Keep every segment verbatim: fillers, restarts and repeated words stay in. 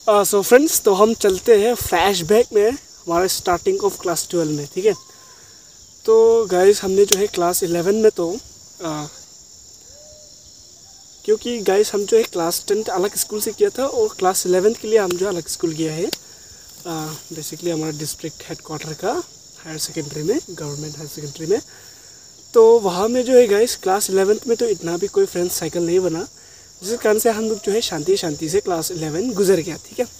So friends, तो हम चलते हैं फ्लैशबैक में हमारे स्टार्टिंग ऑफ क्लास ट्वेल्व में। ठीक है, तो गाइस हमने जो है क्लास इलेवन में तो uh, क्योंकि गाइस हम जो है क्लास टेंथ अलग स्कूल से किया था और क्लास इलेवेंथ के लिए हम जो अलग स्कूल किया है, बेसिकली uh, हमारा डिस्ट्रिक्ट हेडक्वार्टर का हायर सेकेंडरी में, गवर्नमेंट हायर सेकेंडरी में। तो वहाँ में जो है गाइस क्लास इलेवेंथ में तो इतना भी कोई फ्रेंड्स साइकिल नहीं बना, जिस कारण से हम लोग जो है शांति शांति से क्लास इलेवन गुजर गया। ठीक है,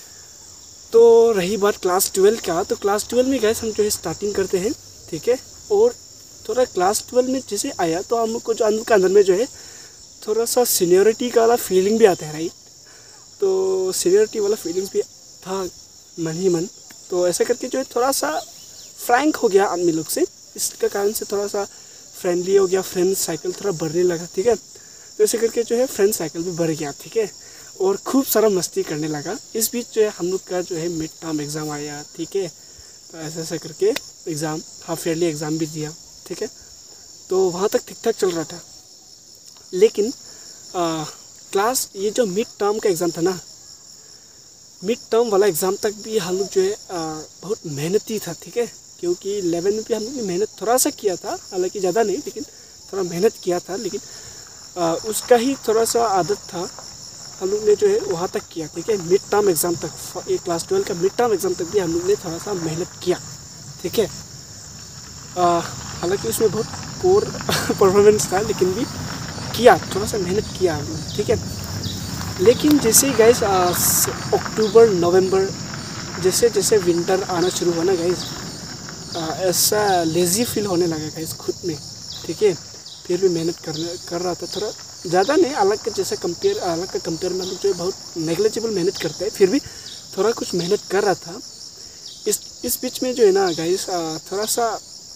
तो रही बात क्लास ट्वेल्व का, तो क्लास ट्वेल्व में गाइस हम जो है स्टार्टिंग करते हैं। ठीक है, और थोड़ा क्लास ट्वेल्व में जैसे आया तो हम लोग को जो अंदर के अंदर में जो है थोड़ा सा सीनियरिटी का वाला फीलिंग भी आता है, राइट। तो सीनियरिटी वाला फीलिंग्स भी था मन ही मन, तो ऐसा करके जो है थोड़ा सा फ्रैंक हो गया आदमी लोग से, इसका कारण से थोड़ा सा फ्रेंडली हो गया, फ्रेंड साइकिल थोड़ा बढ़ने लगा। ठीक है, तो ऐसे करके जो है फ्रेंड साइकिल भी बढ़ गया। ठीक है, और खूब सारा मस्ती करने लगा। इस बीच जो है हम लोग का जो है मिड टर्म एग्ज़ाम आया। ठीक है, तो ऐसा ऐसा करके एग्ज़ाम, हाफ ईयरली एग्ज़ाम भी दिया। ठीक है, तो वहाँ तक ठीक ठाक चल रहा था, लेकिन आ, क्लास ये जो मिड टर्म का एग्ज़ाम था ना, मिड टर्म वाला एग्ज़ाम तक भी हम लोग जो है आ, बहुत मेहनती था। ठीक है, क्योंकि इलेवन में भी हम लोग ने मेहनत थोड़ा सा किया था, हालांकि ज़्यादा नहीं, लेकिन थोड़ा मेहनत किया था, लेकिन आ, उसका ही थोड़ा सा आदत था, हम लोग ने जो है वहाँ तक किया। ठीक है, मिड टर्म एग्ज़ाम तक, ये क्लास ट्वेल्व का मिड टर्म एग्ज़ाम तक भी हम लोग ने थोड़ा सा मेहनत किया। ठीक है, हालांकि उसमें बहुत पोर परफॉर्मेंस था, लेकिन भी किया, थोड़ा सा मेहनत किया हम लोग। ठीक है, लेकिन जैसे ही गाइस अक्टूबर नवंबर जैसे जैसे विंटर आना शुरू हुआ ना गाइस, ऐसा लेज़ी फील होने लगा गाइस खुद में। ठीक है, फिर भी मेहनत करने कर रहा था, थोड़ा ज़्यादा नहीं, अलग के जैसे कंपेयर अलग का कंपेयर में हम लोग जो है बहुत नेग्लिजिबल मेहनत करते हैं, फिर भी थोड़ा कुछ मेहनत कर रहा था। इस इस बीच में जो है ना गाइस थोड़ा सा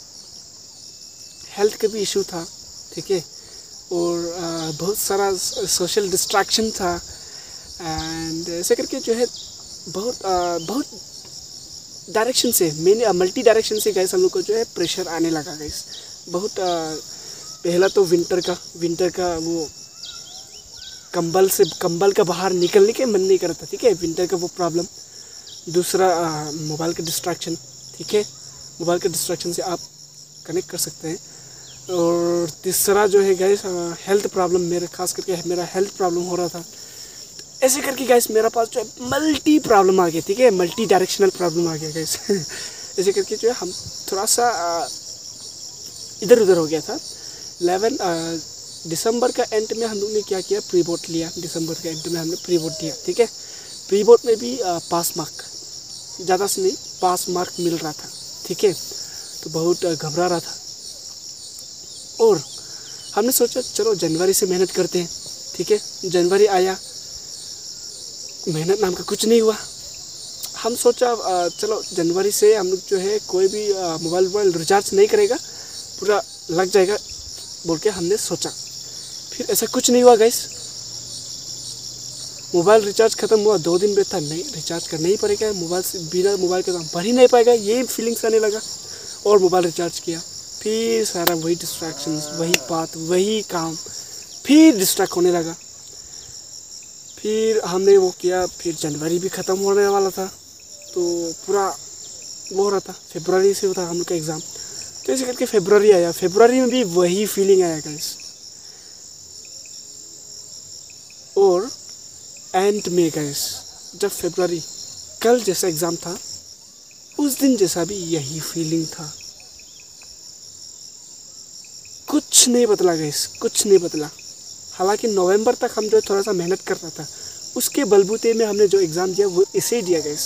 हेल्थ का भी इशू था। ठीक है, और आ, बहुत सारा सोशल डिस्ट्रैक्शन था, एंड ऐसे करके जो है बहुत आ, बहुत डायरेक्शन से, मेन मल्टी डायरेक्शन से गाइस हम लोग को जो है प्रेशर आने लगा गाइस। बहुत आ, पहला तो विंटर का विंटर का वो कंबल से कंबल का बाहर निकलने के मन नहीं कर रहा था। ठीक है, विंटर का वो प्रॉब्लम। दूसरा मोबाइल का डिस्ट्रैक्शन। ठीक है, मोबाइल के डिस्ट्रैक्शन से आप कनेक्ट कर सकते हैं। और तीसरा जो है गाइस हेल्थ प्रॉब्लम, मेरे खास करके मेरा हेल्थ प्रॉब्लम हो रहा था। तो ऐसे करके गाइस मेरा पास जो है मल्टी प्रॉब्लम आ गया। ठीक है, मल्टी डायरेक्शनल प्रॉब्लम आ गया गाइस ऐसे करके जो है हम थोड़ा सा इधर उधर हो गया था। इलेवन दिसंबर का एंड में हम लोग ने क्या किया, प्री बोर्ड लिया। दिसंबर के एंड में हमने प्री बोर्ड दिया। ठीक है, प्री बोर्ड में भी आ, पास मार्क, ज़्यादा से नहीं पास मार्क मिल रहा था। ठीक है, तो बहुत घबरा रहा था, और हमने सोचा चलो जनवरी से मेहनत करते हैं। ठीक है, जनवरी आया, मेहनत नाम का कुछ नहीं हुआ। हम सोचा आ, चलो जनवरी से हम लोग जो है कोई भी मोबाइल मोबाइल रिचार्ज नहीं करेगा, पूरा लग जाएगा बोल के हमने सोचा। फिर ऐसा कुछ नहीं हुआ गाइस, मोबाइल रिचार्ज ख़त्म हुआ, दो दिन में था नहीं रिचार्ज करना ही पड़ेगा, मोबाइल से बिना मोबाइल के दाम भर ही नहीं पाएगा, ये फीलिंग्स आने लगा। और मोबाइल रिचार्ज किया, फिर सारा वही डिस्ट्रैक्शंस, वही बात, वही काम, फिर डिस्ट्रैक्ट होने लगा। फिर हमने वो किया, फिर जनवरी भी ख़त्म होने वाला था, तो पूरा वो हो रहा था, फरवरी से होता हम लोग का एग्ज़ाम। तो ऐसे करके फरवरी आया, फरवरी में भी वही फीलिंग आया गाइस। और एंड में गाइस जब फरवरी कल जैसा एग्ज़ाम था, उस दिन जैसा भी यही फीलिंग था। कुछ नहीं बदला गाइस, कुछ नहीं बदला। हालांकि नवंबर तक हम जो थोड़ा सा मेहनत कर रहा था, उसके बलबूते में हमने जो एग्ज़ाम दिया वो इसे दिया guys.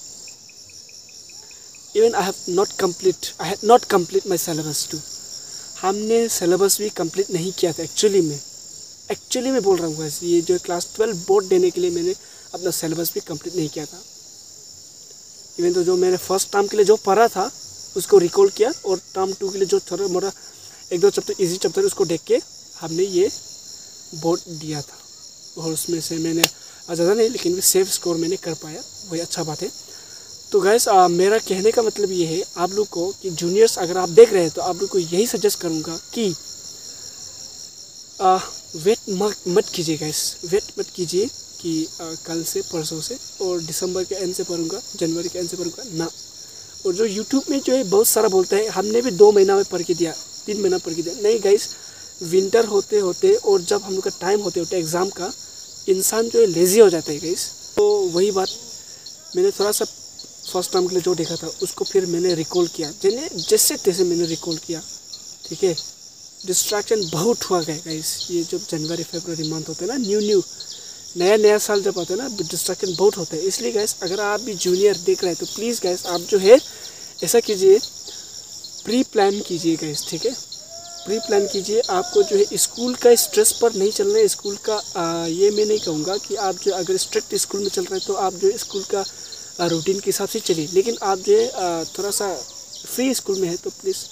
Even I have not complete I have not complete my syllabus too. हमने सिलेबस भी कंप्लीट नहीं किया था एक्चुअली में एक्चुअली में बोल रहा हूँ गाइस, ये जो क्लास ट्वेल्व बोर्ड देने के लिए मैंने अपना सिलेबस भी कंप्लीट नहीं किया था। इवन तो जो मैंने फर्स्ट टर्म के लिए जो पढ़ा था उसको रिकॉल किया, और टर्म टू के लिए जो थोड़ा मोड़ा एक दो चैप्टर इजी चैप्टर उसको देख के हमने ये बोर्ड दिया था, और उसमें से मैंने ज़्यादा नहीं लेकिन भी सेफ स्कोर मैंने कर पाया, वही अच्छा बात है। तो गाइस मेरा कहने का मतलब ये है आप लोग को कि जूनियर्स अगर आप देख रहे हैं तो आप लोग को यही सजेस्ट करूँगा कि आ, वेट मत मत कीजिए गाइस, वेट मत कीजिए। कि आ, कल से परसों से और दिसंबर के एंड से पढ़ूंगा, जनवरी के एंड से पढ़ूंगा ना। और जो यूट्यूब में जो है बहुत सारा बोलता है हमने भी दो महीना में पढ़ के दिया, तीन महीना पढ़ के दिया, नहीं गाइस, विंटर होते होते और जब हम लोग का टाइम होते होते एग्ज़ाम का इंसान जो है लेज़ी हो जाता है गाइस। तो वही बात मैंने थोड़ा सा फर्स्ट टाइम के लिए जो देखा था उसको फिर मैंने रिकॉल किया, जैसे जैसे तैसे मैंने रिकॉल किया, ठीक है। डिस्ट्रैक्शन बहुत हुआ गया गाइस, ये जब जनवरी फरवरी मंथ होते हैं ना, न्यू न्यू नया नया साल जब आता है ना, डिस्ट्रैक्शन बहुत होता है। इसलिए गाइस अगर आप भी जूनियर देख रहे हैं तो प्लीज़ गाइस आप जो है ऐसा कीजिए, प्री प्लान कीजिए गाइस, ठीक है। प्री प्लान कीजिए, आपको जो है स्कूल का स्ट्रेस पर नहीं चलना है। स्कूल का आ, ये मैं नहीं कहूँगा कि आप जो अगर स्ट्रिक्ट स्कूल में चल रहे हैं तो आप जो है स्कूल का रूटीन के हिसाब से चलिए, लेकिन आप जो है थोड़ा सा फ्री स्कूल में है तो प्लीज़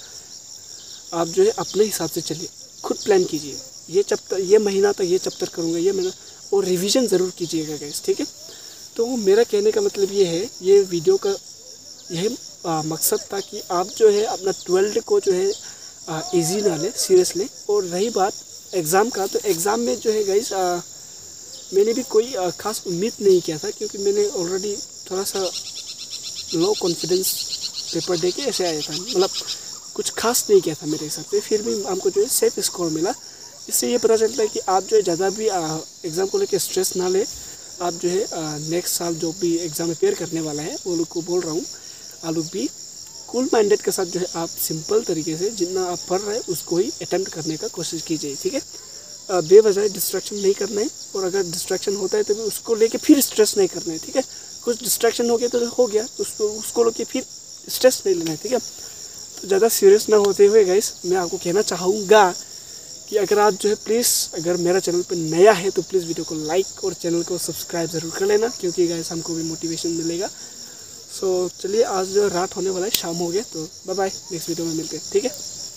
आप जो है अपने हिसाब से चलिए, खुद प्लान कीजिए। ये चैप्टर ये महीना तक ये चैप्टर करूँगा, ये महीना, और रिवीजन ज़रूर कीजिएगा गाइस, ठीक है। तो मेरा कहने का मतलब ये है, ये वीडियो का यही मकसद था कि आप जो है अपना ट्वेल्थ को जो है इजी ना ले, सीरियस ले। और रही बात एग्ज़ाम का, तो एग्ज़ाम में जो है गाइस मैंने भी कोई आ, ख़ास उम्मीद नहीं किया था, क्योंकि मैंने ऑलरेडी थोड़ा सा लो कॉन्फिडेंस पेपर दे के ऐसे आया था, मतलब कुछ खास नहीं किया था मेरे हिसाब से, फिर भी हमको जो है सेफ स्कोर मिला। इससे ये पता चलता है कि आप जो है ज़्यादा भी एग्ज़ाम को लेकर स्ट्रेस ना ले। आप जो है नेक्स्ट साल जो भी एग्ज़ाम अपेयर करने वाला है वो लोग को बोल रहा हूँ, आप लोग भी कूल माइंडेड के साथ जो है आप सिंपल तरीके से जितना आप पढ़ रहे हैं उसको ही अटेम्प्ट करने का कोशिश कीजिए, ठीक है। बेवजह डिस्ट्रैक्शन नहीं करना है, और अगर डिस्ट्रैक्शन होता है तो भी उसको लेके फिर स्ट्रेस नहीं करना है, ठीक है। कुछ डिस्ट्रैक्शन हो गया तो हो गया, उसको उसको लेके फिर स्ट्रेस नहीं लेना है, ठीक है। तो ज़्यादा सीरियस ना होते हुए गाइस मैं आपको कहना चाहूँगा कि अगर आप जो है प्लीज़, अगर मेरा चैनल पर नया है तो प्लीज़ वीडियो को लाइक और चैनल को सब्सक्राइब ज़रूर कर लेना, क्योंकि गाइस हमको भी मोटिवेशन मिलेगा। सो चलिए, आज जो रात होने वाला है, शाम हो गया, तो बाय बाय, नेक्स्ट वीडियो में मिलते हैं, ठीक है।